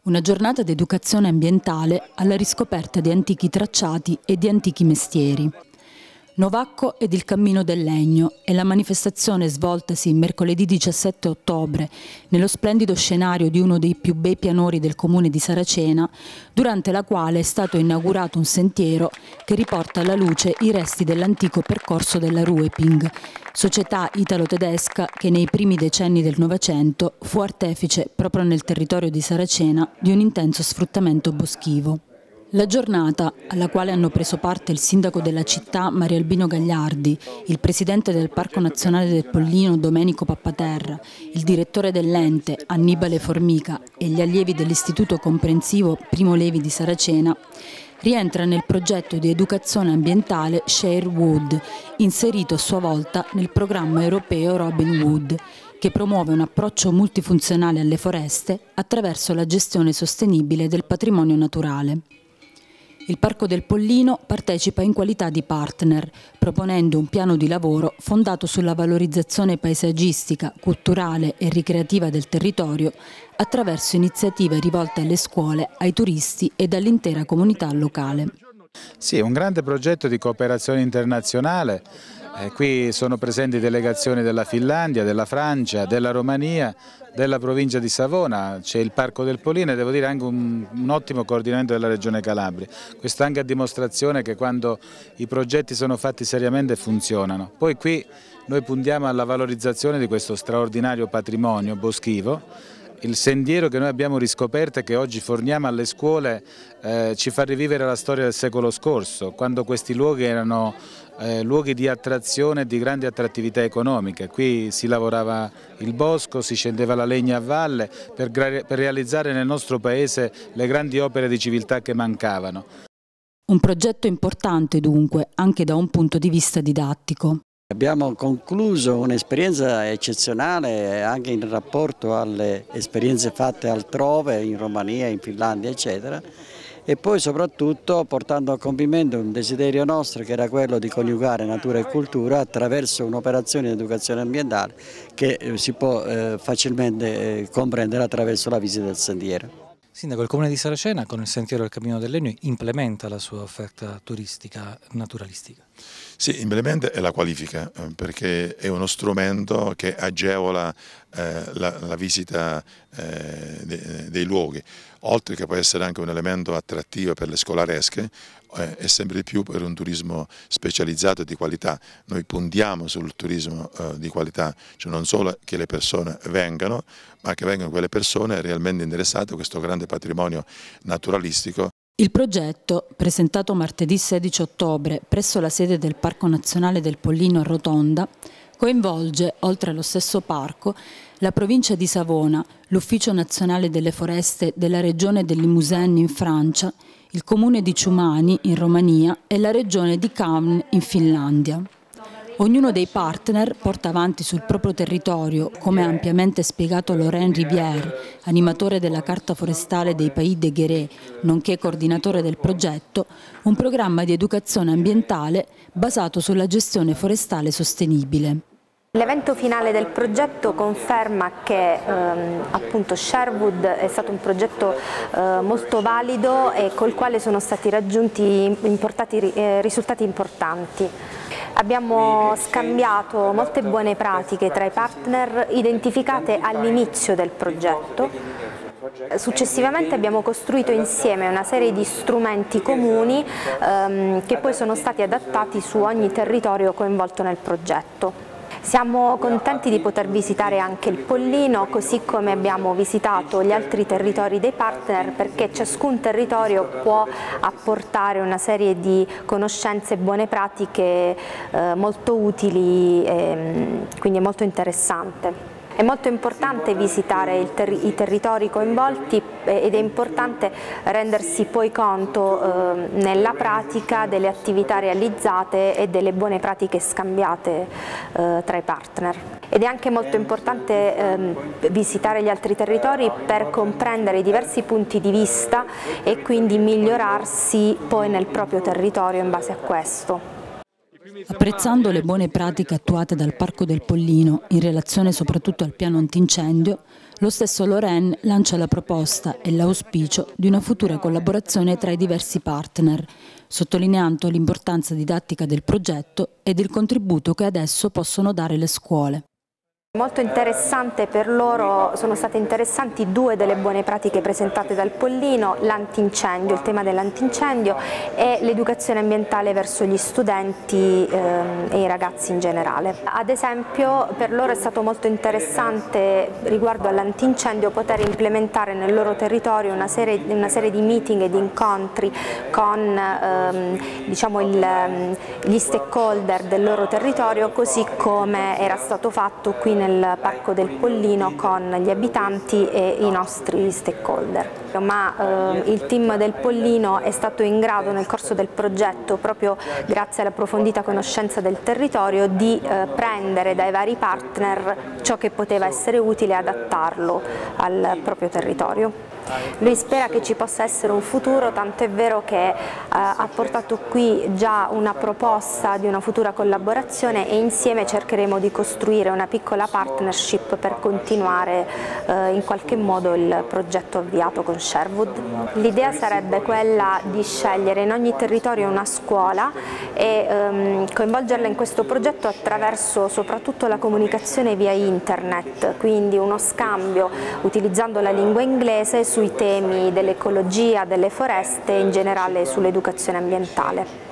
Una giornata di educazione ambientale alla riscoperta di antichi tracciati e di antichi mestieri. Novacco ed il Cammino del Legno è la manifestazione svoltasi mercoledì 17 ottobre nello splendido scenario di uno dei più bei pianori del comune di Saracena, durante la quale è stato inaugurato un sentiero che riporta alla luce i resti dell'antico percorso della Rueping, società italo-tedesca che nei primi decenni del Novecento fu artefice, proprio nel territorio di Saracena, di un intenso sfruttamento boschivo. La giornata, alla quale hanno preso parte il sindaco della città Mario Albino Gagliardi, il presidente del Parco Nazionale del Pollino Domenico Pappaterra, il direttore dell'ente Annibale Formica e gli allievi dell'Istituto Comprensivo Primo Levi di Saracena, rientra nel progetto di educazione ambientale Share Wood, inserito a sua volta nel programma europeo Robin Wood, che promuove un approccio multifunzionale alle foreste attraverso la gestione sostenibile del patrimonio naturale. Il Parco del Pollino partecipa in qualità di partner, proponendo un piano di lavoro fondato sulla valorizzazione paesaggistica, culturale e ricreativa del territorio attraverso iniziative rivolte alle scuole, ai turisti e all'intera comunità locale. Sì, è un grande progetto di cooperazione internazionale. Qui sono presenti delegazioni della Finlandia, della Francia, della Romania, della provincia di Savona, c'è il Parco del Pollino e devo dire anche un ottimo coordinamento della Regione Calabria. Questo anche a dimostrazione che quando i progetti sono fatti seriamente funzionano. Poi qui noi puntiamo alla valorizzazione di questo straordinario patrimonio boschivo. Il sentiero che noi abbiamo riscoperto e che oggi forniamo alle scuole ci fa rivivere la storia del secolo scorso, quando questi luoghi erano luoghi di attrazione e di grandi attrattività economiche. Qui si lavorava il bosco, si scendeva la legna a valle per realizzare nel nostro paese le grandi opere di civiltà che mancavano. Un progetto importante dunque, anche da un punto di vista didattico. Abbiamo concluso un'esperienza eccezionale anche in rapporto alle esperienze fatte altrove, in Romania, in Finlandia, eccetera, e poi soprattutto portando a compimento un desiderio nostro che era quello di coniugare natura e cultura attraverso un'operazione di educazione ambientale che si può facilmente comprendere attraverso la visita del sentiero. Sindaco, il Comune di Saracena con il Sentiero del Cammino del Legno implementa la sua offerta turistica naturalistica? Sì, implementa e la qualifica perché è uno strumento che agevola la visita dei luoghi, oltre che può essere anche un elemento attrattivo per le scolaresche e sempre di più per un turismo specializzato e di qualità. Noi puntiamo sul turismo di qualità, cioè non solo che le persone vengano, ma che vengano quelle persone realmente interessate a questo grande patrimonio naturalistico. Il progetto, presentato martedì 16 ottobre presso la sede del Parco Nazionale del Pollino a Rotonda, coinvolge, oltre allo stesso parco, la provincia di Savona, l'Ufficio Nazionale delle Foreste della Regione del Limousin in Francia, il comune di Ciumani in Romania e la regione di Cairn in Finlandia. Ognuno dei partner porta avanti sul proprio territorio, come ha ampiamente spiegato Laurent Rivière, animatore della Carta Forestale dei Pays de Guéret, nonché coordinatore del progetto, un programma di educazione ambientale basato sulla gestione forestale sostenibile. L'evento finale del progetto conferma che appunto Sherwood è stato un progetto molto valido e col quale sono stati raggiunti risultati importanti. Abbiamo scambiato molte buone pratiche tra i partner identificate all'inizio del progetto. Successivamente abbiamo costruito insieme una serie di strumenti comuni che poi sono stati adattati su ogni territorio coinvolto nel progetto. Siamo contenti di poter visitare anche il Pollino, così come abbiamo visitato gli altri territori dei partner, perché ciascun territorio può apportare una serie di conoscenze e buone pratiche molto utili, quindi è molto interessante. È molto importante visitare i territori coinvolti ed è importante rendersi poi conto nella pratica delle attività realizzate e delle buone pratiche scambiate tra i partner. Ed è anche molto importante visitare gli altri territori per comprendere i diversi punti di vista e quindi migliorarsi poi nel proprio territorio in base a questo. Apprezzando le buone pratiche attuate dal Parco del Pollino in relazione soprattutto al piano antincendio, lo stesso Loren lancia la proposta e l'auspicio di una futura collaborazione tra i diversi partner, sottolineando l'importanza didattica del progetto ed il contributo che adesso possono dare le scuole. Molto interessante per loro, sono state interessanti due delle buone pratiche presentate dal Pollino, l'antincendio, il tema dell'antincendio e l'educazione ambientale verso gli studenti e i ragazzi in generale. Ad esempio per loro è stato molto interessante riguardo all'antincendio poter implementare nel loro territorio una serie di meeting e di incontri con diciamo gli stakeholder del loro territorio, così come era stato fatto qui nel Parco del Pollino con gli abitanti e i nostri stakeholder. Ma il team del Pollino è stato in grado nel corso del progetto, proprio grazie all'approfondita conoscenza del territorio, di prendere dai vari partner ciò che poteva essere utile e adattarlo al proprio territorio. Lui spera che ci possa essere un futuro, tanto è vero che ha portato qui già una proposta di una futura collaborazione e insieme cercheremo di costruire una piccola partnership per continuare in qualche modo il progetto avviato con Sherwood. L'idea sarebbe quella di scegliere in ogni territorio una scuola e coinvolgerla in questo progetto attraverso soprattutto la comunicazione via internet, quindi uno scambio utilizzando la lingua inglese sui temi dell'ecologia, delle foreste e in generale sull'educazione ambientale.